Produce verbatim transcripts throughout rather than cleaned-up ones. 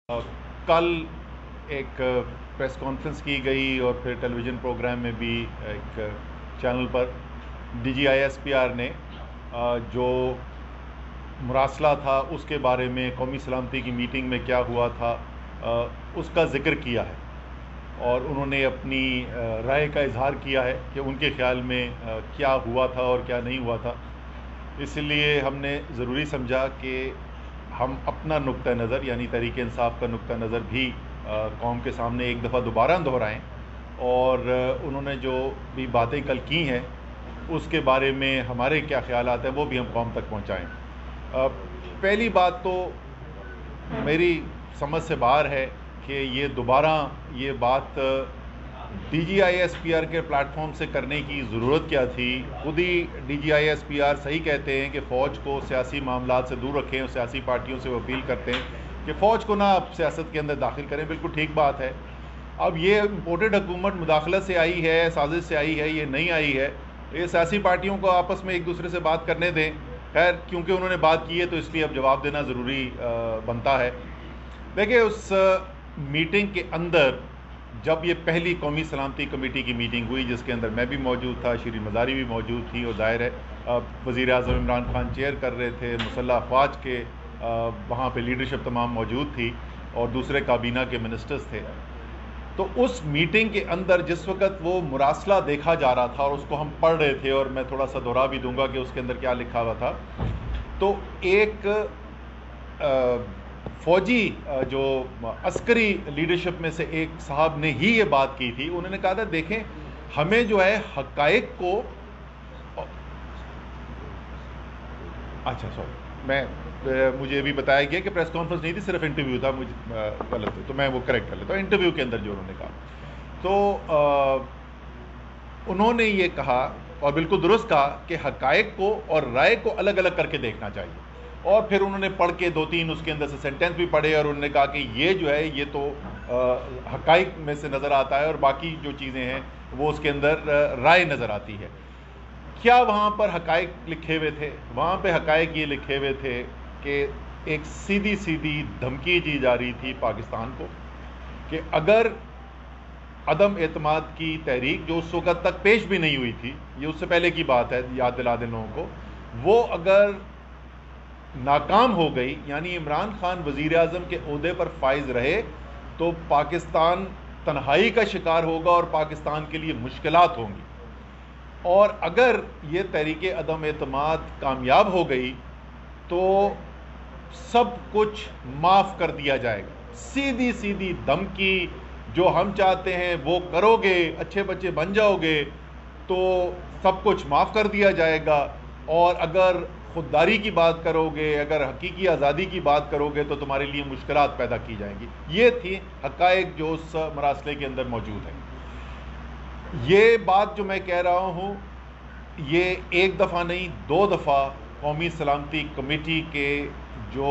کل ایک press conference کی گئی اور پھر ٹیلی ویژن پروگرام میں بھی ایک چینل پر D G I S P R نے جو مراسلہ تھا اس کے بارے میں قومی سلامتی کی میٹنگ میں کیا ہوا تھا اس کا ذکر کیا ہے، اور انہوں نے اپنی رائے کا اظہار کیا ہے کہ ان کے خیال میں کیا ہوا تھا اور کیا نہیں ہوا تھا۔ اس لیے ہم نے ضروری سمجھا کہ ہم اپنا نقطہ نظر یعنی تحریک انصاف کا نقطہ نظر بھی قوم کے سامنے ایک دفعہ دوبارہ دہرائیں، اور انہوں نے جو بھی باتیں کل کی ہیں اس کے بارے میں ہمارے کیا خیالات ہیں وہ بھی ہم قوم تک پہنچائیں۔ پہلی بات تو میری سمجھ سے باہر ہے کہ یہ دوبارہ یہ بات D G I S P R کے پلیٹ فارم سے کرنے کی ضرورت کیا تھی۔ خود ہی D G I S P R صحیح کہتے ہیں کہ فوج کو سیاسی معاملات سے دور رکھیں، اور سیاسی پارٹیوں سے وہ اپیل کرتے ہیں کہ فوج کو نہ آپ سیاست کے اندر داخل کریں۔ بالکل ٹھیک بات ہے۔ اب یہ امپورٹڈ حکومت مداخلت سے آئی ہے، سازش سے آئی ہے، یہ نہیں آئی ہے، یہ سیاسی پارٹیوں کو آپس میں ایک دوسرے سے بات کرنے دیں۔ خیر کیونکہ انہوں نے بات کی ہے تو اس لیے اب جواب دینا ضروری بنتا ہے۔ دیکھیں اس میٹنگ کے اندر جب یہ پہلی قومی سلامتی کمیٹی کی میٹنگ ہوئی جس کے اندر میں بھی موجود تھا، شیرین مزاری بھی موجود تھی، اور ظاہر ہے وزیر اعظم عمران خان چیئر کر رہے تھے، مسلح افواج کے وہاں پہ لیڈرشپ تمام موجود تھی اور دوسرے کابینہ کے منسٹرز تھے، تو اس میٹنگ کے اندر جس وقت وہ مراسلہ دیکھا جا رہا تھا اور اس کو ہم پڑھ رہے تھے، اور میں تھوڑا سا دہرا بھی دوں گا کہ اس کے اندر کیا لکھا ہوا تھا، تو ایک فوجی جو عسکری لیڈرشپ میں سے ایک صاحب نے ہی یہ بات کی تھی۔ انہوں نے کہا تھا دیکھیں ہمیں جو ہے حقائق کو اچھا سوری میں مجھے بھی بتایا گیا کہ پریس کانفرنس نہیں تھی، صرف انٹرویو تھا، مجھے غلط ہے تو میں وہ کریکٹ کر لیتا ہوں۔ انٹرویو کے اندر جو انہوں نے کہا تو انہوں نے یہ کہا اور بالکل درست کہا کہ حقائق کو اور رائے کو الگ الگ کر کے دیکھنا چاہیے، اور پھر انہوں نے پڑھ کے دو تین اس کے اندر سے سینٹینس بھی پڑھے، اور انہوں نے کہا کہ یہ جو ہے یہ تو حقائق میں سے نظر آتا ہے اور باقی جو چیزیں ہیں وہ اس کے اندر رائے نظر آتی ہے۔ کیا وہاں پر حقائق لکھے ہوئے تھے؟ وہاں پہ حقائق یہ لکھے ہوئے تھے کہ ایک سیدھی سیدھی دھمکی دی جا رہی تھی پاکستان کو کہ اگر عدم اعتماد کی تحریک جو اس وقت تک پیش بھی نہیں ہوئی تھی، یہ اس سے پہلے کی بات ہے، یاد دلا دیں لوگوں کو، وہ اگر ناکام ہو گئی یعنی عمران خان وزیر اعظم کے عہدے پر فائز رہے تو پاکستان تنہائی کا شکار ہوگا اور پاکستان کے لیے مشکلات ہوں گی، اور اگر یہ تحریک عدم اعتماد کامیاب ہو گئی تو سب کچھ معاف کر دیا جائے گا۔ سیدھی سیدھی دھمکی، جو ہم چاہتے ہیں وہ کرو گے، اچھے بچے بن جاؤ گے تو سب کچھ معاف کر دیا جائے گا، اور اگر خودداری کی بات کرو گے، اگر حقیقی آزادی کی بات کرو گے تو تمہارے لیے مشکلات پیدا کی جائیں گی۔ یہ تھی حقائق جو اس مراسلے کے اندر موجود ہیں۔ یہ بات جو میں کہہ رہا ہوں یہ ایک دفعہ نہیں، دو دفعہ قومی سلامتی کمیٹی کے جو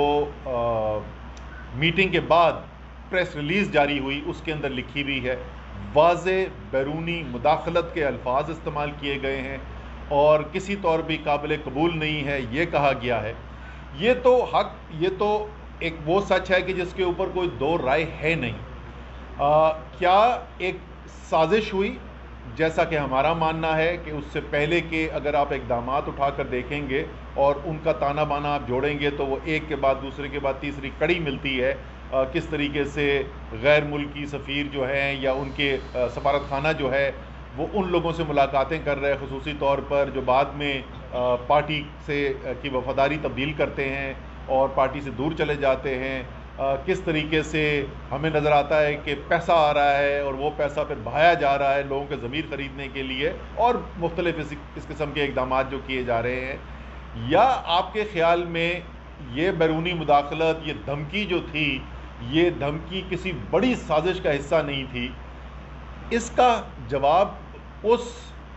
میٹنگ کے بعد پریس ریلیز جاری ہوئی اس کے اندر لکھی ہوئی ہے، واضح بیرونی مداخلت کے الفاظ استعمال کیے گئے ہیں اور کسی طور بھی قابل قبول نہیں ہے یہ کہا گیا ہے۔ یہ تو حق یہ تو ایک وہ سچ ہے کہ جس کے اوپر کوئی دو رائے ہے نہیں۔ آ, کیا ایک سازش ہوئی؟ جیسا کہ ہمارا ماننا ہے کہ اس سے پہلے کہ اگر آپ اقدامات اٹھا کر دیکھیں گے اور ان کا تانا بانا آپ جوڑیں گے تو وہ ایک کے بعد دوسرے کے بعد تیسری کڑی ملتی ہے، کس طریقے سے غیر ملکی سفیر جو ہیں یا ان کے سفارت خانہ جو ہے وہ ان لوگوں سے ملاقاتیں کر رہے ہیں خصوصی طور پر جو بعد میں پارٹی سے کی وفاداری تبدیل کرتے ہیں اور پارٹی سے دور چلے جاتے ہیں، کس طریقے سے ہمیں نظر آتا ہے کہ پیسہ آ رہا ہے اور وہ پیسہ پھر بہایا جا رہا ہے لوگوں کے ضمیر خریدنے کے لیے، اور مختلف اس قسم کے اقدامات جو کیے جا رہے ہیں۔ یا آپ کے خیال میں یہ بیرونی مداخلت، یہ دھمکی جو تھی، یہ دھمکی کسی بڑی سازش کا حصہ نہیں تھی؟ اس کا جواب اس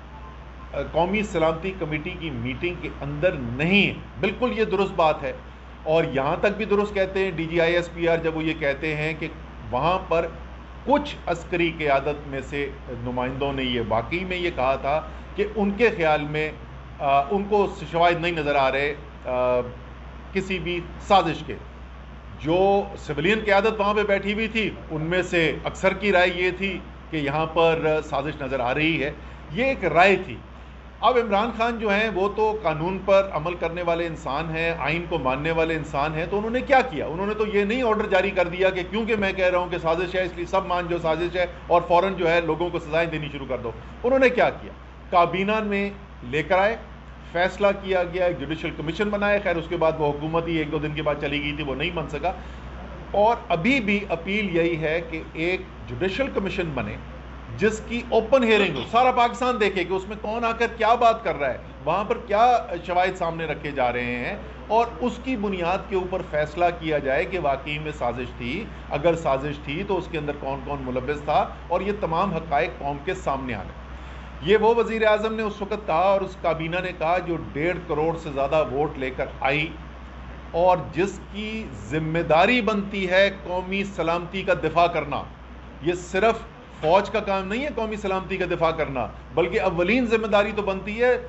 قومی سلامتی کمیٹی کی میٹنگ کے اندر نہیں ہے۔ بالکل یہ درست بات ہے، اور یہاں تک بھی درست کہتے ہیں D G I S P R جب وہ یہ کہتے ہیں کہ وہاں پر کچھ عسکری قیادت میں سے نمائندوں نے یہ واقعی میں یہ کہا تھا کہ ان کے خیال میں ان کو شواہد نہیں نظر آ رہے کسی بھی سازش کے۔ جو سویلین قیادت وہاں پہ بیٹھی ہوئی تھی ان میں سے اکثر کی رائے یہ تھی کہ یہاں پر سازش نظر آ رہی ہے. یہ ایک رائے تھی. اب عمران خان جو ہیں وہ تو قانون پر عمل کرنے والے انسان ہیں, آئین کو ماننے والے انسان ہیں, تو انہوں نے کیا کیا؟ انہوں نے تو یہ نہیں آرڈر جاری کر دیا کہ کیونکہ میں کہہ رہا ہوں کہ سازش ہے اس لیے سب مان جو سازش ہے اور فوراً جو ہے لوگوں کو سزائیں دینی شروع کر دو. انہوں نے کیا کیا؟ کابینہ میں لے کر آئے, فیصلہ کیا گیا, ایک جوڈیشل کمیشن بنائے. خیر اس کے بعد وہ حکومت ہی ایک دو دن کے بعد چلی گئی تھی, وہ نہیں بن سکا. اور ابھی بھی اپیل یہی ہے کہ ایک جوڈیشل کمیشن بنے جس کی اوپن ہیئرنگ ہو, سارا پاکستان دیکھے کہ اس میں کون آ کر کیا بات کر رہا ہے, وہاں پر کیا شواہد سامنے رکھے جا رہے ہیں, اور اس کی بنیاد کے اوپر فیصلہ کیا جائے کہ واقعی میں سازش تھی. اگر سازش تھی تو اس کے اندر کون کون ملوث تھا, اور یہ تمام حقائق قوم کے سامنے آ گئے. یہ وہ وزیر اعظم نے اس وقت کہا اور اس کابینہ نے کہا جو ڈیڑھ کروڑ سے زیادہ ووٹ لے کر آئی اور جس کی ذمہ داری بنتی ہے قومی سلامتی کا دفاع کرنا. یہ صرف فوج کا کام نہیں ہے قومی سلامتی کا دفاع کرنا, بلکہ اولین ذمہ داری تو بنتی ہے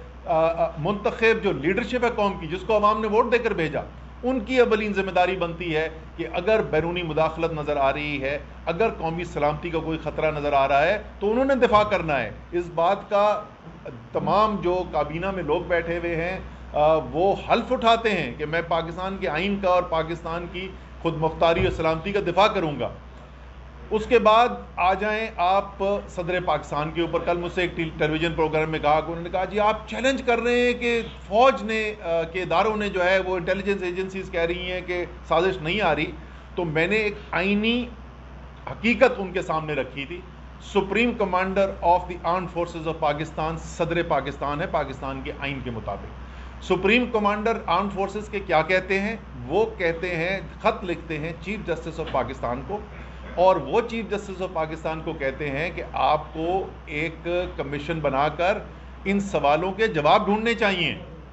منتخب جو لیڈرشپ ہے قوم کی, جس کو عوام نے ووٹ دے کر بھیجا, ان کی اولین ذمہ داری بنتی ہے کہ اگر بیرونی مداخلت نظر آ رہی ہے, اگر قومی سلامتی کا کوئی خطرہ نظر آ رہا ہے تو انہوں نے دفاع کرنا ہے. اس بات کا تمام جو کابینہ میں لوگ بیٹھے ہوئے ہیں وہ حلف اٹھاتے ہیں کہ میں پاکستان کے آئین کا اور پاکستان کی خود مختاری اور سلامتی کا دفاع کروں گا. اس کے بعد آ جائیں آپ صدر پاکستان کے اوپر. کل مجھ سے ایک ٹیلی ویژن پروگرام میں کہا کہ انہوں نے کہا جی آپ چیلنج کر رہے ہیں کہ فوج نے کے اداروں نے جو ہے وہ انٹیلیجنس ایجنسیز کہہ رہی ہیں کہ سازش نہیں آ رہی. تو میں نے ایک آئینی حقیقت ان کے سامنے رکھی تھی. Supreme commander of the armed forces of Pakistan صدر پاکستان ہے پاکستان کے آئین کے مطابق. سپریم کمانڈر آرمڈ فورسز کے کیا کہتے ہیں؟ وہ کہتے ہیں, خط لکھتے ہیں چیف جسٹس آف پاکستان کو, اور وہ چیف جسٹس آف پاکستان کو کہتے ہیں کہ آپ کو ایک کمیشن بنا کر ان سوالوں کے جواب ڈھونڈنے چاہیے.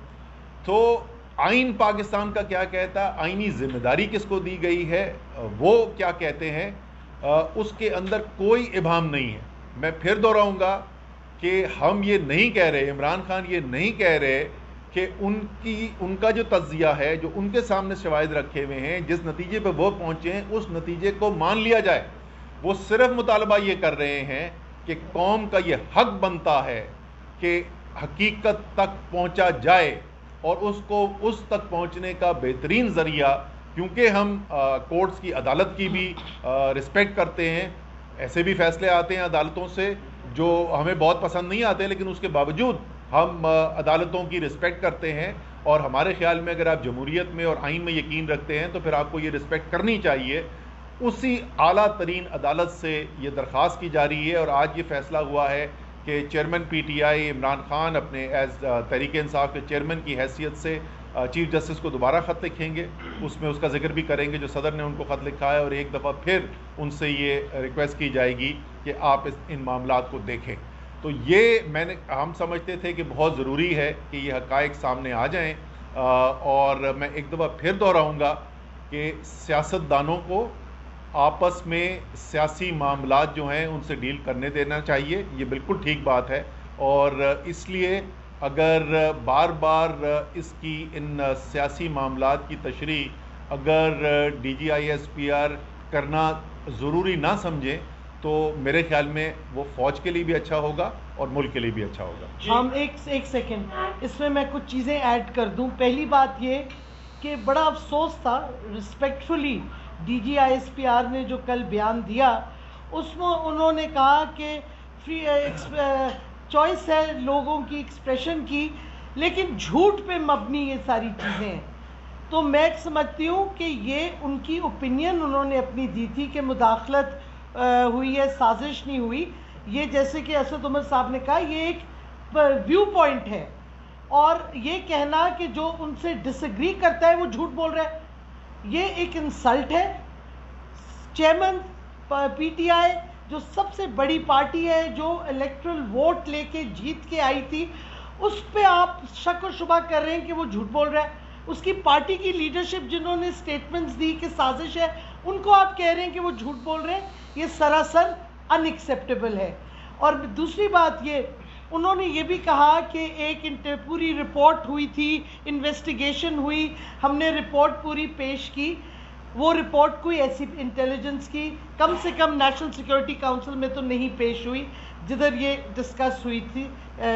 تو آئین پاکستان کا کیا کہتا ہے, آئینی ذمہ داری کس کو دی گئی ہے, وہ کیا کہتے ہیں, اس کے اندر کوئی ابہام نہیں ہے. میں پھر دہراؤں گا کہ ہم یہ نہیں کہہ رہے, عمران خان یہ نہیں کہہ رہے کہ ان کی ان کا جو تجزیہ ہے, جو ان کے سامنے شواہد رکھے ہوئے ہیں, جس نتیجے پہ وہ پہنچے ہیں اس نتیجے کو مان لیا جائے. وہ صرف مطالبہ یہ کر رہے ہیں کہ قوم کا یہ حق بنتا ہے کہ حقیقت تک پہنچا جائے, اور اس کو اس تک پہنچنے کا بہترین ذریعہ, کیونکہ ہم کورٹس کی عدالت کی بھی رسپیکٹ کرتے ہیں, ایسے بھی فیصلے آتے ہیں عدالتوں سے جو ہمیں بہت پسند نہیں آتے, لیکن اس کے باوجود ہم عدالتوں کی رسپیکٹ کرتے ہیں, اور ہمارے خیال میں اگر آپ جمہوریت میں اور آئین میں یقین رکھتے ہیں تو پھر آپ کو یہ رسپیکٹ کرنی چاہیے. اسی اعلیٰ ترین عدالت سے یہ درخواست کی جا رہی ہے, اور آج یہ فیصلہ ہوا ہے کہ chairman P T I Imran Khan اپنے ایز تحریک انصاف کے چیئرمین کی حیثیت سے چیف جسٹس کو دوبارہ خط لکھیں گے. اس میں اس کا ذکر بھی کریں گے جو صدر نے ان کو خط لکھا ہے, اور ایک دفعہ پھر ان سے یہ ریکویسٹ کی جائے گی کہ آپ ان معاملات کو دیکھیں. تو یہ میں نے ہم سمجھتے تھے کہ بہت ضروری ہے کہ یہ حقائق سامنے آ جائیں, اور میں ایک دفعہ پھر دہراؤں گا کہ سیاستدانوں کو آپس میں سیاسی معاملات جو ہیں ان سے ڈیل کرنے دینا چاہیے. یہ بالکل ٹھیک بات ہے, اور اس لیے اگر بار بار اس کی ان سیاسی معاملات کی تشریح اگر D G I S P R کرنا ضروری نہ سمجھیں تو میرے خیال میں وہ فوج کے لیے بھی اچھا ہوگا اور ملک کے لیے بھی اچھا ہوگا. ہم ایک ایک سیکنڈ اس میں میں کچھ چیزیں ایڈ کر دوں. پہلی بات یہ کہ بڑا افسوس تھا, respectfully D G I S P R نے جو کل بیان دیا اس میں انہوں نے کہا کہ فری چوائس ہے لوگوں کی ایکسپریشن کی, لیکن جھوٹ پہ مبنی یہ ساری چیزیں ہیں. تو میں سمجھتی ہوں کہ یہ ان کی اوپینین انہوں نے اپنی دی تھی کہ مداخلت ہوئی ہے, سازش نہیں ہوئی. یہ جیسے کہ اسد عمر صاحب نے کہا یہ ایک ویو پوائنٹ ہے, اور یہ کہنا کہ جو ان سے ڈس ایگری کرتا ہے وہ جھوٹ بول رہا ہے, یہ ایک انسلٹ ہے. چیئرمین پی ٹی آئی جو سب سے بڑی پارٹی ہے, جو الیکٹرل ووٹ لے کے جیت کے آئی تھی, اس پہ آپ شک و شبہ کر رہے ہیں کہ وہ جھوٹ بول رہا ہے. اس کی پارٹی کی لیڈرشپ جنہوں نے سٹیٹمنٹس دی کہ سازش ہے, ان کو آپ کہہ رہے ہیں کہ وہ جھوٹ بول رہے ہیں. یہ سراسر ان ایکسیپٹیبل ہے. اور دوسری بات یہ انہوں نے یہ بھی کہا کہ ایک پوری رپورٹ ہوئی تھی, انویسٹیگیشن ہوئی, ہم نے رپورٹ پوری پیش کی. وہ رپورٹ کوئی ایسی انٹیلیجنس کی کم سے کم نیشنل سیکیورٹی کاؤنسل میں تو نہیں پیش ہوئی جدھر یہ ڈسکس ہوئی تھی،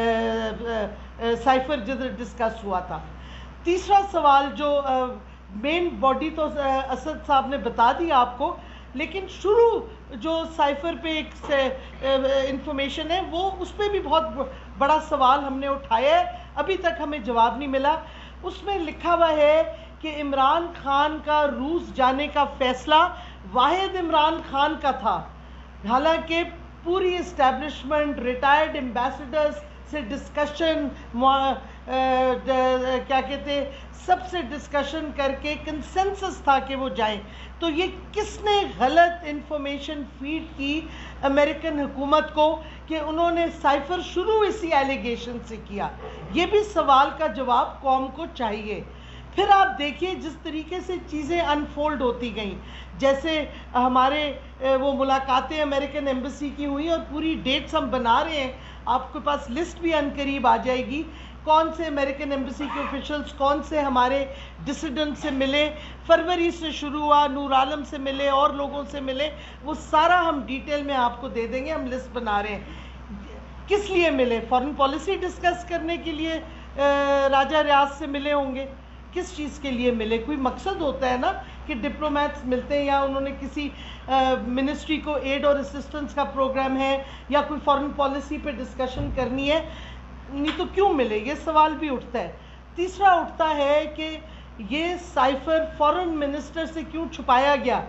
سائفر جدھر ڈسکس ہوا تھا۔ تیسرا سوال جو مین باڈی تو اسد صاحب نے بتا دی آپ کو، لیکن شروع جو سائفر پہ ایک انفارمیشن ہے وہ اس پہ بھی بہت بڑا سوال ہم نے اٹھایا ہے، ابھی تک ہمیں جواب نہیں ملا۔ اس میں لکھا ہوا ہے کہ عمران خان کا روس جانے کا فیصلہ واحد عمران خان کا تھا، حالانکہ پوری اسٹیبلشمنٹ، ریٹائرڈ ایمبیسڈرز سے ڈسکشن، کیا کہتے ہیں، سب سے ڈسکشن کر کے کنسنسس تھا کہ وہ جائیں۔ تو یہ کس نے غلط انفارمیشن فیڈ کی امریکن حکومت کو کہ انہوں نے سائفر شروع اسی ایلیگیشن سے کیا؟ یہ بھی سوال کا جواب قوم کو چاہیے۔ پھر آپ دیکھیے جس طریقے سے چیزیں انفولڈ ہوتی گئیں، جیسے ہمارے وہ ملاقاتیں امریکن ایمبیسی کی ہوئی اور پوری ڈیٹس ہم بنا رہے ہیں، آپ کے پاس لسٹ بھی عنقریب آ جائے گی، کون سے امریکن ایمبیسی کے آفیشلز کون سے ہمارے ڈسیڈنٹ سے ملے، فروری سے شروع ہوا، نور عالم سے ملے اور لوگوں سے ملے، وہ سارا ہم ڈیٹیل میں آپ کو دے دیں گے، ہم لسٹ بنا رہے ہیں۔ کس لیے ملے؟ فارن پالیسی ڈسکس کرنے کے لیے راجہ ریاض سے ملے ہوں گے، کس چیز کے لیے ملے؟ کوئی مقصد ہوتا ہے نا کہ ڈپلومیٹس ملتے ہیں، یا انہوں نے کسی منسٹری کو ایڈ اور اسسٹنس کا پروگرام ہے یا کوئی فارن پالیسی پہ ڈسکشن کرنی ہے، نہیں تو کیوں ملے؟ یہ سوال بھی اٹھتا ہے۔ تیسرا اٹھتا ہے کہ یہ سائفر فارن منسٹر سے کیوں چھپایا گیا؟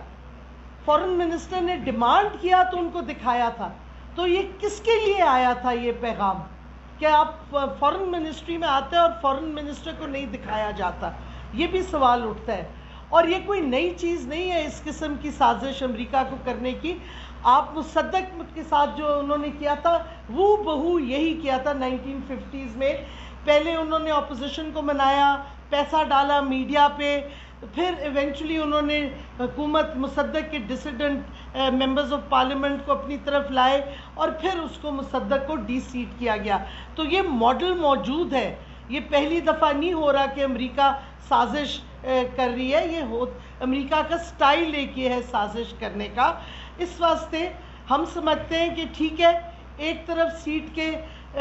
فارن منسٹر نے ڈیمانڈ کیا تو ان کو دکھایا تھا، تو یہ کس کے لیے آیا تھا یہ پیغام کہ آپ فارن منسٹری میں آتے اور فارن منسٹر کو نہیں دکھایا جاتا؟ یہ بھی سوال اٹھتا ہے۔ اور یہ کوئی نئی چیز نہیں ہے اس قسم کی سازش امریکہ کو کرنے کی۔ آپ مصدق کے ساتھ جو انہوں نے کیا تھا وہ بہو یہی کیا تھا نائنٹین ففٹیز میں، پہلے انہوں نے اپوزیشن کو منایا، پیسہ ڈالا میڈیا پہ، پھر ایونچولی انہوں نے حکومت مصدق کے ڈسیڈنٹ ممبرز آف پارلیمنٹ کو اپنی طرف لائے اور پھر اس کو مصدق کو ڈی سیٹ کیا گیا۔ تو یہ ماڈل موجود ہے، یہ پہلی دفعہ نہیں ہو رہا کہ امریکہ سازش کر رہی ہے، یہ ہو امریکہ کا سٹائل ایک یہ ہے سازش کرنے کا۔ اس واسطے ہم سمجھتے ہیں کہ ٹھیک ہے، ایک طرف سیٹ کے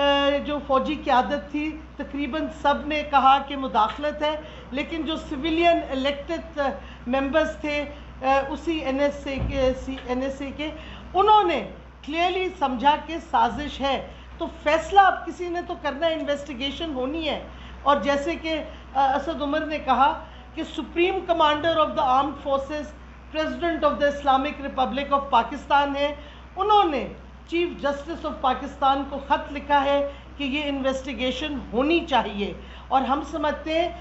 جو فوجی قیادت تھی تقریباً سب نے کہا کہ مداخلت ہے، لیکن جو سویلین الیکٹڈ ممبرز تھے اسی این ایس اے کے این ایس اے کے انہوں نے کلیئرلی سمجھا کہ سازش ہے۔ تو فیصلہ اب کسی نے تو کرنا ہے، انویسٹیگیشن ہونی ہے۔ اور جیسے کہ اسد عمر نے کہا کہ supreme commander of the armed forces president of the Islamic Republic of Pakistan ہے، انہوں نے چیف جسٹس آف پاکستان کو خط لکھا ہے کہ یہ انویسٹیگیشن ہونی چاہیے۔ اور ہم سمجھتے ہیں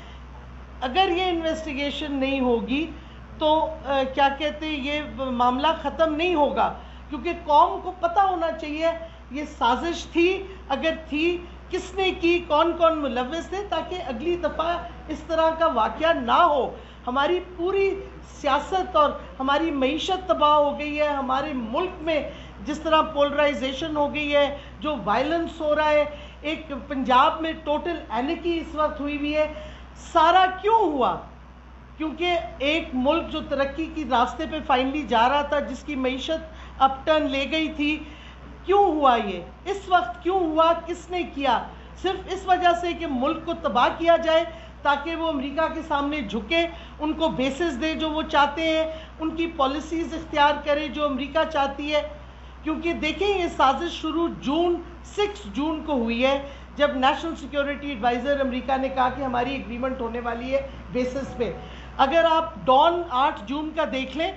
اگر یہ انویسٹیگیشن نہیں ہوگی تو کیا کہتے ہیں یہ معاملہ ختم نہیں ہوگا، کیونکہ قوم کو پتہ ہونا چاہیے یہ سازش تھی، اگر تھی کس نے کی، کون کون ملوث تھے، تاکہ اگلی دفعہ اس طرح کا واقعہ نہ ہو۔ ہماری پوری سیاست اور ہماری معیشت تباہ ہو گئی ہے، ہمارے ملک میں جس طرح پولرائزیشن ہو گئی ہے، جو وائلنس ہو رہا ہے، ایک پنجاب میں ٹوٹل اینیکی اس وقت ہوئی ہوئی ہے، سارا کیوں ہوا؟ کیونکہ ایک ملک جو ترقی کی راستے پہ فائنلی جا رہا تھا، جس کی معیشت اپ ٹرن لے گئی تھی، کیوں ہوا یہ؟ اس وقت کیوں ہوا؟ کس نے کیا؟ صرف اس وجہ سے کہ ملک کو تباہ کیا جائے تاکہ وہ امریکہ کے سامنے جھکے، ان کو بیسز دے جو وہ چاہتے ہیں، ان کی پالیسیز اختیار کرے جو امریکہ چاہتی ہے۔ کیونکہ دیکھیں یہ سازش شروع جون سکس جون کو ہوئی ہے، جب نیشنل سیکیورٹی ایڈوائزر امریکہ نے کہا کہ ہماری ایگریمنٹ ہونے والی ہے بیسس پہ۔ اگر آپ ڈان آٹھ جون کا دیکھ لیں،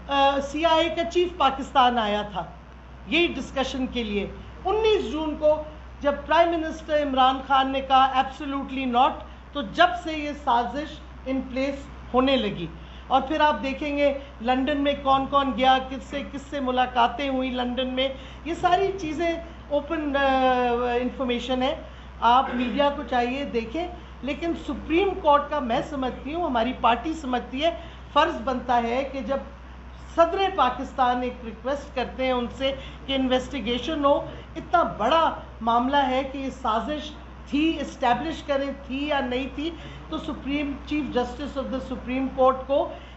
سی آئی اے کا چیف پاکستان آیا تھا یہی ڈسکشن کے لیے۔ انیس جون کو جب پرائم منسٹر عمران خان نے کہا ایبسولوٹلی ناٹ، تو جب سے یہ سازش ان پلیس ہونے لگی۔ اور پھر آپ دیکھیں گے لنڈن میں کون کون گیا، کس سے کس سے ملاقاتیں ہوئی لنڈن میں، یہ ساری چیزیں اوپن انفارمیشن ہے، آپ میڈیا کو چاہیے دیکھیں۔ لیکن سپریم کورٹ کا میں سمجھتی ہوں، ہماری پارٹی سمجھتی ہے، فرض بنتا ہے کہ جب صدر پاکستان ایک ریکویسٹ کرتے ہیں ان سے کہ انویسٹیگیشن ہو، اتنا بڑا معاملہ ہے کہ یہ سازش تھی، اسٹیبلش کریں تھی یا نہیں تھی، تو supreme chief justice of the supreme court کو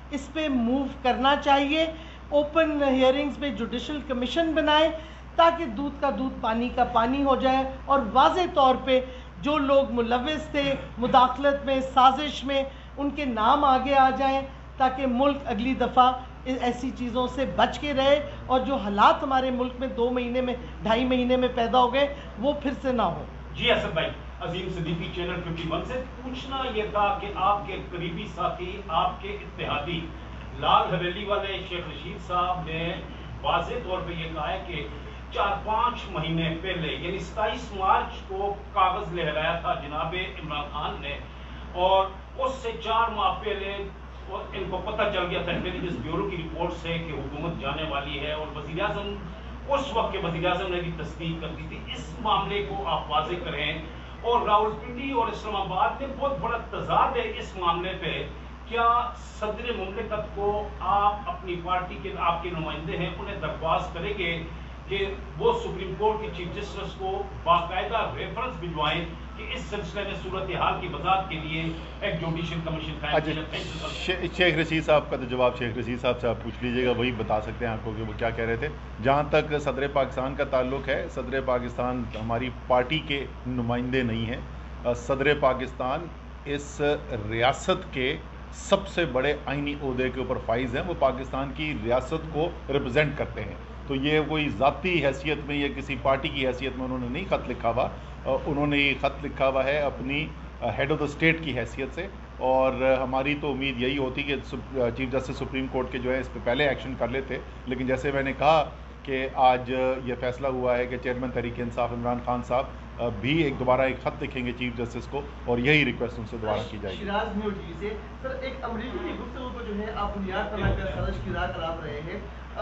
اس پہ موو کرنا چاہیے. اوپن ہیئرنگز پہ جوڈیشل کمیشن بنائے تاکہ دودھ کا دودھ پانی کا پانی ہو جائے, اور واضح طور پہ جو لوگ ملوث تھے مداخلت میں, سازش میں, ان کے نام آگے آ جائیں تاکہ ملک اگلی دفعہ ایسی چیزوں سے بچ کے رہے, اور جو حالات ہمارے ملک میں دو مہینے میں ڈھائی مہینے میں پیدا ہو گئے وہ پھر سے نہ ہو. جی اسد بھائی, Azeem Siddiqui channel fifty one سے پوچھنا یہ تھا کہ آپ کے قریبی ساتھی, آپ کے اتحادی لال حویلی والے شیخ رشید صاحب نے واضح طور پہ یہ کہا ہے کہ چار پانچ مہینے پہلے یعنی ستائیس مارچ کو کاغذ لہرایا تھا جناب عمران خان نے, اور اس سے چار ماہ پہلے ان کو پتہ چل گیا تھا انٹیلیجنس بیورو کی رپورٹ سے کہ حکومت جانے والی ہے, اور وزیر اعظم اس وقت کے وزیر اعظم نے بھی تصدیق کر دی تھی. اس معاملے کو آپ واضح کریں, اور راولپنڈی اور اسلام آباد میں بہت بڑا تضاد ہے اس معاملے پہ. کیا صدر مملکت کو آپ اپنی پارٹی کے آپ کے نمائندے ہیں انہیں درخواست کریں گے کہ وہ سپریم کورٹ کے چیف جسٹس کو باقاعدہ ریفرنس بھجوائیں کہ اس سلسلے میں صورتحال کی وضاحت کے لیے ایک جوڈیشل کمیشن قائم کیا جائے؟ شیخ رشید صاحب کا تو جواب شیخ رشید صاحب سے آپ پوچھ لیجیے گا, وہی بتا سکتے ہیں آپ کو کہ وہ کیا کہہ رہے تھے. جہاں تک صدر پاکستان کا تعلق ہے, صدر پاکستان ہماری پارٹی کے نمائندے نہیں ہیں. صدر پاکستان اس ریاست کے سب سے بڑے آئینی عہدے کے اوپر فائز ہیں, وہ پاکستان کی ریاست کو ریپرزینٹ کرتے ہیں. تو یہ کوئی ذاتی حیثیت میں یا کسی پارٹی کی حیثیت میں انہوں نے نہیں خط لکھا ہوا, انہوں نے یہ خط لکھا ہوا ہے اپنی ہیڈ آف دا اسٹیٹ کی حیثیت سے. اور ہماری تو امید یہی ہوتی کہ چیف جسٹس سپریم کورٹ کے جو ہے اس پہ پہلے ایکشن کر لیتے, لیکن جیسے میں نے کہا کہ آج یہ فیصلہ ہوا ہے کہ چیئرمین تحریک انصاف عمران خان صاحب بھی ایک دوبارہ ایک خط لکھیں گے چیف جسٹس کو, اور یہی ریکویسٹ ان سے دوبارہ کی جائے گی. شیراز نیو ٹی وی سے سر, ایک امریکی کی گفتگو کو جو ہے آپ بنیاد بنا کر سازش کی راہ کراپ رہے ہیں.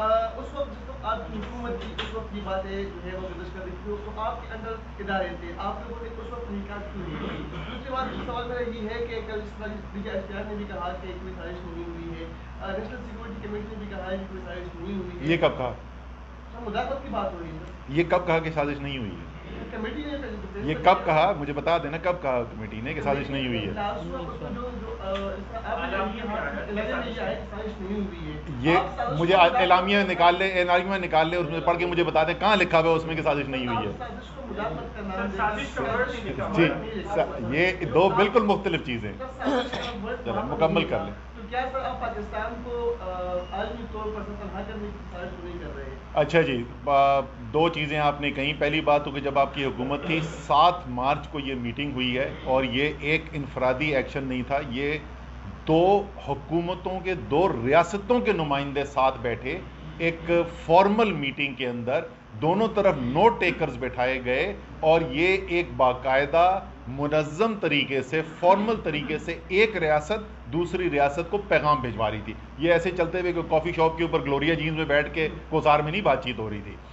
اس وقت جب آپ کی حکومت کی اس وقت کی باتیں جو ہے وہ گزش کر رہی تھی, تو آپ کے اندر ادارے تھے, آپ لوگوں نے اس وقت تحقیقات کیوں نہیں ہوئی؟ دوسری بات سوال میرا یہ ہے کہ کل اس طرح D G S P R نے بھی کہا کہ کوئی سازش نہیں ہوئی ہے, نیشنل سیکورٹی کمیٹی نے بھی کہا ہے کہ کوئی سازش نہیں ہوئی ہے. یہ کب کہا؟ مداخلت کی بات ہو رہی ہے سر. یہ کب کہا کہ سازش نہیں ہوئی ہے؟ کمیٹی نے یہ کب کہا, مجھے بتا دینا کب کہا کمیٹی نے کہ سازش نہیں ہوئی ہے؟ یہ مجھے اعلامیہ نکال لے, اعلامیہ نکال لے, اس میں پڑھ کے مجھے بتا دیں کہاں لکھا ہوا ہے اس میں کہ سازش نہیں ہوئی ہے. جی, یہ دو بالکل مختلف چیزیں, چلو مکمل کر لیں. کیا سر آپ پاکستان کو عالمی طور پر تنہا کرنے کی سازش نہیں کر رہے ہیں؟ اچھا جی, دو چیزیں آپ نے کہیں. پہلی بات تو کہ جب آپ کی حکومت تھی سات مارچ کو یہ میٹنگ ہوئی ہے, اور یہ ایک انفرادی ایکشن نہیں تھا, یہ دو حکومتوں کے دو ریاستوں کے نمائندے ساتھ بیٹھے ایک فارمل میٹنگ کے اندر, دونوں طرف نوٹ ٹیکرز بٹھائے گئے, اور یہ ایک باقاعدہ منظم طریقے سے فارمل طریقے سے ایک ریاست دوسری ریاست کو پیغام بھجوا رہی تھی. یہ ایسے چلتے ہوئے کہ کافی شاپ کے اوپر گلوریا جینز میں بیٹھ کے کوسار میں نہیں بات چیت ہو رہی تھی.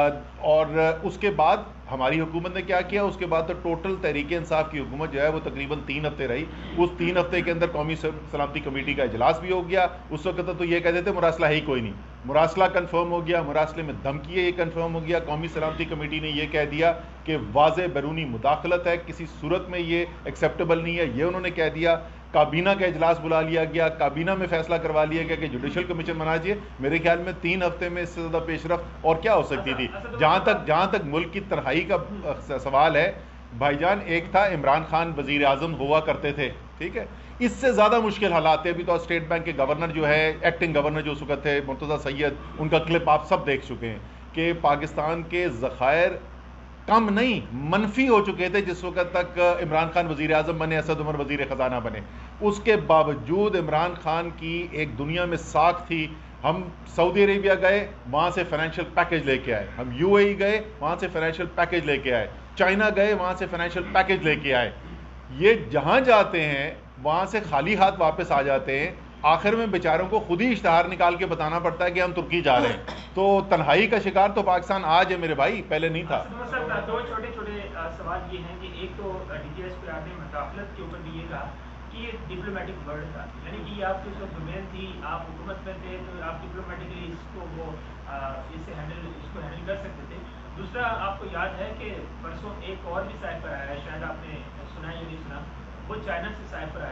اور اس کے بعد ہماری حکومت نے کیا کیا, اس کے بعد تو ٹوٹل تحریک انصاف کی حکومت جو ہے وہ تقریباً تین ہفتے رہی. اس تین ہفتے کے اندر قومی سلامتی کمیٹی کا اجلاس بھی ہو گیا. اس وقت تو یہ کہتے تھے مراسلہ ہے ہی کوئی نہیں, مراسلہ کنفرم ہو گیا, مراسلے میں دھمکی ہے یہ کنفرم ہو گیا. قومی سلامتی کمیٹی نے یہ کہہ دیا کہ واضح بیرونی مداخلت ہے, کسی صورت میں یہ ایکسیپٹیبل نہیں ہے, یہ انہوں نے کہہ دیا. کابینہ کا اجلاس بلا لیا گیا, کابینہ میں فیصلہ کروا لیا گیا کہ جوڈیشل کمیشن بنا دیجیے. میرے خیال میں تین ہفتے میں اس سے زیادہ پیش رفت اور کیا ہو سکتی تھی. جہاں تک جہاں تک ملک کی تنہائی کا سوال ہے بھائی جان, ایک تھا عمران خان وزیر اعظم ہوا کرتے تھے, ٹھیک ہے, اس سے زیادہ مشکل حالات تھے. ابھی تو اسٹیٹ بینک کے گورنر جو ہے, ایکٹنگ گورنر جو اس وقت تھے مرتضیٰ سید, ان کا کلپ آپ سب دیکھ چکے ہیں کہ پاکستان کے ذخائر کم نہیں منفی ہو چکے تھے جس وقت تک عمران خان وزیر اعظم بنے, اسد عمر وزیر خزانہ بنے. اس کے باوجود عمران خان کی ایک دنیا میں ساکھ تھی. ہم سعودی عربیہ گئے, وہاں سے فائنینشیل پیکج لے کے آئے, ہم یو اے ای گئے, وہاں سے فائنینشیل پیکج لے کے آئے, چائنا گئے, وہاں سے فائنینشیل پیکج لے کے آئے. یہ جہاں جاتے ہیں وہاں سے خالی ہاتھ واپس آ جاتے ہیں. آخر میں بیچاروں کو خود ہی اشتہار نکال کے بتانا پڑتا ہے کہ ہم ترکی جا رہے ہیں. تو تنہائی کا شکار تو پاکستان آج ہے میرے بھائی, پہلے نہیں تھا. دو چھوٹے چھوٹے سوال یہ ہیں کہ ایک تو D G S P R نے مداخلت کے اوپر بھی یہ کہا کہ یہ ڈپلومیٹک ورڈ تھا, یعنی کہ آپ کی جو ڈومین تھی, آپ حکومت میں تھے تو آپ ڈپلومیٹکلی اس کو وہ اس سے ہینڈل اس کو ہینڈل کر سکتے تھے. دوسرا آپ کو یاد ہے کہ پرسوں ایک اور بھی سائٹ پر آیا ہے, شاید آپ نے سنا یا نہیں سنا, وہ چائنا سے سائٹ پر آیا ہے.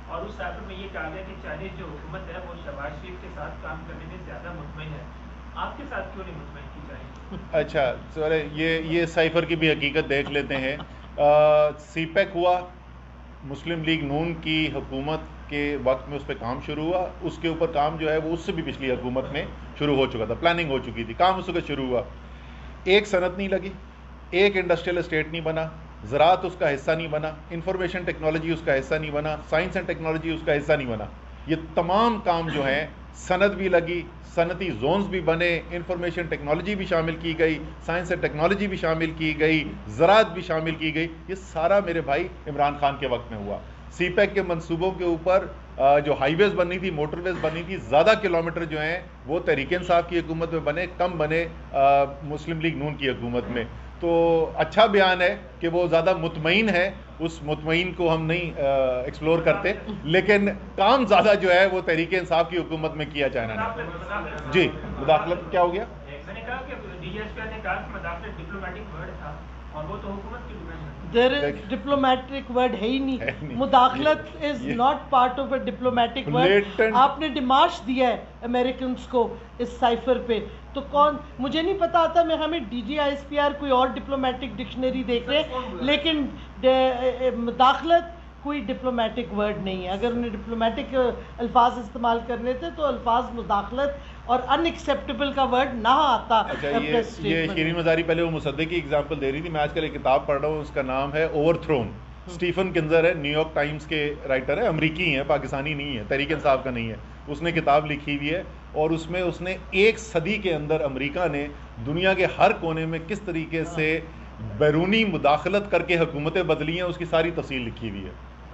اور اس سائفر میں یہ کہا گیا کہ چائنیز جو حکومت ہے وہ شہباز شریف کے ساتھ کام کرنے میں زیادہ مطمئن ہے. آپ کے ساتھ کیوں نہیں مطمئن کی چاہیے؟ اچھا سر، یہ یہ سائفر کی بھی حقیقت دیکھ لیتے ہیں. سی پیک ہوا، مسلم لیگ نون کی حکومت کے وقت میں اس پہ کام شروع ہوا. اس کے اوپر کام جو ہے وہ اس سے بھی پچھلی حکومت میں شروع ہو چکا تھا، پلاننگ ہو چکی تھی، کام اس وقت شروع ہوا. ایک صنعت نہیں لگی، ایک انڈسٹریل اسٹیٹ نہیں بنا، زراعت اس کا حصہ نہیں بنا، انفارمیشن ٹیکنالوجی اس کا حصہ نہیں بنا، سائنس اینڈ ٹیکنالوجی اس کا حصہ نہیں بنا. یہ تمام کام جو ہیں، صنعت بھی لگی، صنعتی زونز بھی بنے، انفارمیشن ٹیکنالوجی بھی شامل کی گئی، سائنس اینڈ ٹیکنالوجی بھی شامل کی گئی، زراعت بھی شامل کی گئی. یہ سارا میرے بھائی عمران خان کے وقت میں ہوا. سی پیک کے منصوبوں کے اوپر جو ہائی ویز بنی تھی، موٹر ویز بنی تھی، زیادہ کلومیٹر جو ہیں وہ تحریک انصاف کی حکومت میں بنے، کم بنے مسلم لیگ نون کی حکومت میں. تو اچھا بیان ہے کہ وہ زیادہ مطمئن ہے، اس مطمئن کو ہم نہیں ایکسپلور کرتے، لیکن کام زیادہ جو ہے وہ تحریک انصاف کی حکومت میں کیا چائنا نے. جی مداخلت کیا ہو گیا؟ میں نے کہا کہ ڈی جی ایس پی نے کہا کہ مداخلت ڈپلومیٹک ورڈ تھا اور وہ تو حکومت کی ڈیمانڈ ہے. دیر ڈپلومیٹک ورڈ ہے ہی نہیں. مداخلت is not part of a diplomatic word. آپ نے ڈیمارش دیا ہے امریکنس کو اس سائفر پہ، تو کون، مجھے نہیں پتا آتا، میں ہمیں D G I S P R کوئی اور ڈپلومیٹک ڈکشنری دیکھ رہے ہیں، لیکن مداخلت کوئی ڈپلومیٹک ورڈ نہیں ہے. اگر انہیں ڈپلومیٹک الفاظ استعمال کرنے تھے تو الفاظ مداخلت اور ان ایکسیپٹیبل کا ورڈ نہ آتا. اچھا یہ یہ شیرین مزاری پہلے وہ مصدق کی اگزامپل دے رہی تھی. میں آج کل ایک کتاب پڑھ رہا ہوں، اس کا نام ہے اوور تھرون. اسٹیفن کنزر ہے، نیو یارک ٹائمز کے رائٹر ہے، امریکی ہیں، پاکستانی نہیں ہے، تحریک انصاف کا نہیں ہے. اس نے کتاب لکھی ہوئی ہے اور اس میں اس نے ایک صدی کے اندر امریکہ نے دنیا کے ہر کونے میں کس طریقے سے بیرونی مداخلت کر کے حکومتیں بدلی ہیں، اس کی ساری تفصیل لکھی ہوئی ہے.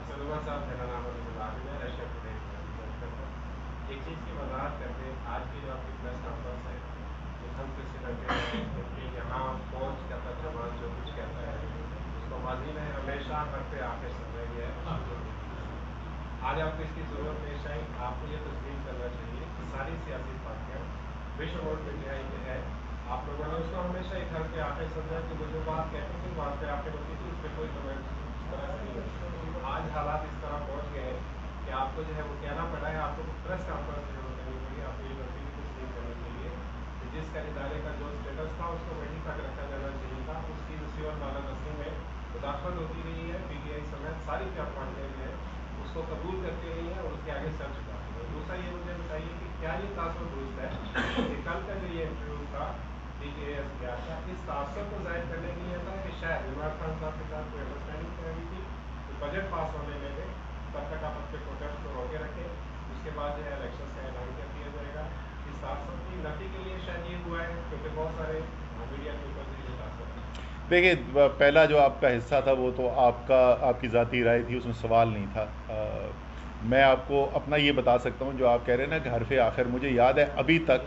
آج آپ کو اس کی ضرورت پیش آئی. آپ کو یہ تسلیم کرنا چاہیے کہ ساری سیاسی پارٹیاں وشو بورڈ پہ جو ہے، آپ لوگوں نے اس کو ہمیشہ ایک گھر کے آخر سمجھا کہ وہ جو بات کہتے تھے وہاں پہ آخر ہوتی تھی، اس پہ کوئی کمنٹ اس طرح سے نہیں ہوتی. آج حالات اس طرح پہنچ گئے ہیں کہ آپ کو جو ہے وہ کہنا پڑا ہے، آپ کو پریس کانفرنس جو کرنی پڑی، آپ کو یہ نوٹیفکیشن تسلیم کرنے کے لیے کہ جس کا ادارے کا جو اسٹیٹس تھا اس کو وہیں تک رکھا جانا چاہیے تھا. اس کی رسیور مالا نسلی میں مداخلت ہوتی رہی ہے، پی ٹی آئی سمیت ساری چار پارٹیاں جو ہے اس کو قبول کرتے رہی ہے اور اس کے آگے سر چکا ہے. دوسرا یہ مجھے بتائیے کہ کیا یہ تاثر درست ہے کہ کل کا جو یہ انٹرویو تھا D J S P R کا، اس تاثر کو ظاہر کرنے کے لیے تھا کہ شاید عمران خان صاحب کے ساتھ کوئی انڈرسٹینڈنگ کر رہی تھی کہ بجٹ پاس ہونے میں دے، تب تک آپ اپنے پروٹیسٹ کو روکے رکھیں، اس کے بعد جو ہے الیکشن کا اعلان کر دیا جائے گا. اس تاثر کی نفی کے لیے شاید یہ ہوا ہے کیونکہ بہت سارے میڈیا کے اوپر سے یہ تاثر ہے. دیکھیے پہلا جو آپ کا حصہ تھا وہ تو آپ کا آپ کی ذاتی رائے تھی، اس میں سوال نہیں تھا. میں آپ کو اپنا یہ بتا سکتا ہوں جو آپ کہہ رہے ہیں نا کہ حرف آخر، مجھے یاد ہے ابھی تک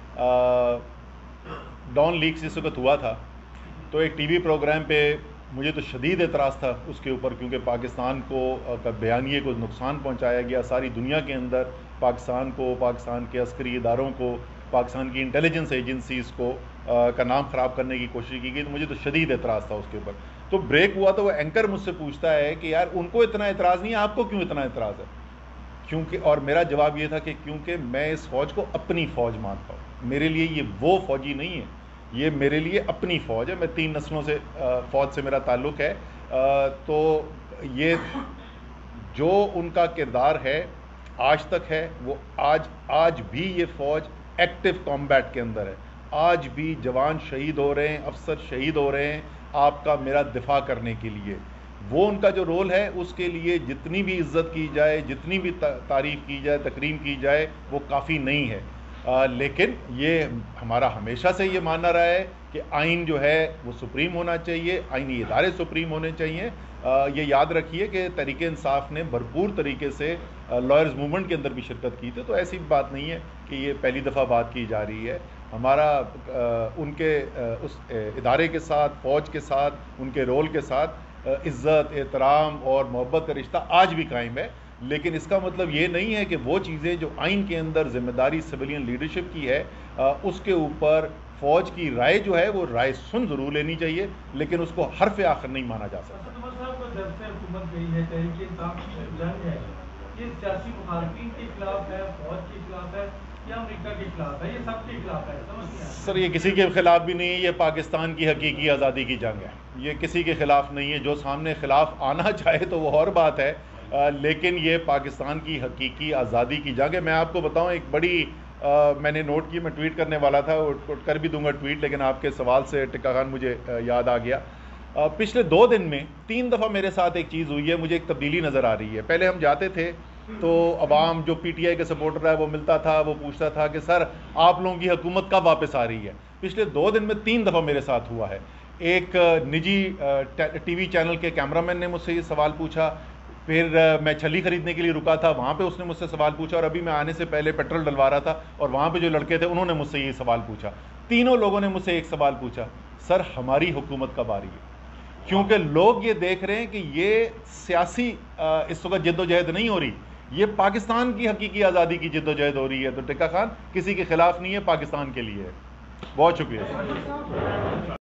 ڈان لیکس جس وقت ہوا تھا تو ایک ٹی وی پروگرام پہ مجھے تو شدید اعتراض تھا اس کے اوپر، کیونکہ پاکستان کو بیانیے کو نقصان پہنچایا گیا، ساری دنیا کے اندر پاکستان کو، پاکستان کے عسکری اداروں کو، پاکستان کی انٹیلیجنس ایجنسیز کو کا نام خراب کرنے کی کوشش کی گئی. تو مجھے تو شدید اعتراض تھا اس کے اوپر. تو بریک ہوا تو وہ اینکر مجھ سے پوچھتا ہے کہ یار ان کو اتنا اعتراض نہیں ہے، آپ کو کیوں اتنا اعتراض ہے؟ کیونکہ، اور میرا جواب یہ تھا کہ کیونکہ میں اس فوج کو اپنی فوج مانتا ہوں. میرے لیے یہ وہ فوجی نہیں ہے، یہ میرے لیے اپنی فوج ہے. میں تین نسلوں سے فوج سے میرا تعلق ہے. تو یہ جو ان کا کردار ہے آج تک ہے، وہ آج آج بھی یہ فوج ایکٹیو کامبیٹ کے اندر ہے. آج بھی جوان شہید ہو رہے ہیں، افسر شہید ہو رہے ہیں آپ کا میرا دفاع کرنے کے لیے. وہ ان کا جو رول ہے اس کے لیے جتنی بھی عزت کی جائے، جتنی بھی تعریف کی جائے، تکریم کی جائے، وہ کافی نہیں ہے. آ, لیکن یہ ہمارا ہمیشہ سے یہ ماننا رہا ہے کہ آئین جو ہے وہ سپریم ہونا چاہیے، آئینی ادارے سپریم ہونے چاہیے. آ, یہ یاد رکھیے کہ تحریک انصاف نے بھرپور طریقے سے لائرز موومنٹ کے اندر بھی شرکت کی تھی. تو ایسی بات نہیں ہے کہ یہ پہلی دفعہ بات کی جا رہی ہے. ہمارا آ, ان کے آ, اس ادارے کے ساتھ، فوج کے ساتھ، ان کے رول کے ساتھ عزت، احترام اور محبت کا رشتہ آج بھی قائم ہے. لیکن اس کا مطلب یہ نہیں ہے کہ وہ چیزیں جو آئین کے اندر ذمہ داری سویلین لیڈرشپ کی ہے اس کے اوپر فوج کی رائے جو ہے وہ رائے سن ضرور لینی چاہیے، لیکن اس کو حرف آخر نہیں مانا جا سکتا. حکومت گئی ہے، تحریک انصاف کی جنگ ہے، یہ سیاسی مخالفین کے خلاف ہے، فوج کے خلاف ہے یا امریکہ کے خلاف ہے؟ یہ سب کے خلاف ہے، سمجھ نہیں آتا سر یہ کسی کے خلاف بھی نہیں ہے، یہ پاکستان کی حقیقی آزادی کی جنگ ہے، یہ کسی کے خلاف نہیں ہے، جو سامنے خلاف آنا چاہے تو وہ اور بات ہے، آ, لیکن یہ پاکستان کی حقیقی آزادی کی جنگ ہے۔ میں آپ کو بتاؤں ایک بڑی آ, میں نے نوٹ کی، میں ٹویٹ کرنے والا تھا، اٹھ کر بھی دوں گا ٹویٹ، لیکن آپ کے سوال سے ٹکا خان مجھے آ, یاد آ گیا۔ آ, پچھلے دو دن میں تین دفعہ میرے ساتھ ایک چیز ہوئی ہے، مجھے ایک تبدیلی نظر آ رہی ہے۔ پہلے ہم جاتے تھے تو عوام جو پی ٹی آئی کے سپورٹر ہے وہ ملتا تھا، وہ پوچھتا تھا کہ سر آپ لوگوں کی حکومت کب واپس آ رہی ہے۔ پچھلے دو دن میں تین دفعہ میرے ساتھ ہوا ہے۔ ایک نجی ٹی وی چینل کے کیمرہ مین نے مجھ سے یہ سوال پوچھا، پھر میں چھلی خریدنے کے لیے رکا تھا، وہاں پہ اس نے مجھ سے سوال پوچھا، اور ابھی میں آنے سے پہلے پیٹرول ڈلوا رہا تھا اور وہاں پہ جو لڑکے تھے انہوں نے مجھ سے یہ سوال پوچھا۔ تینوں لوگوں نے مجھ سے ایک سوال پوچھا، سر ہماری حکومت کب آ رہی ہے؟ کیونکہ لوگ یہ دیکھ رہے ہیں کہ یہ سیاسی اس وقت جد و جہد نہیں ہو رہی، یہ پاکستان کی حقیقی آزادی کی جد و جہد ہو رہی ہے۔ تو ٹکا خان کسی کے خلاف نہیں ہے، پاکستان کے لیے ہے۔ بہت شکریہ۔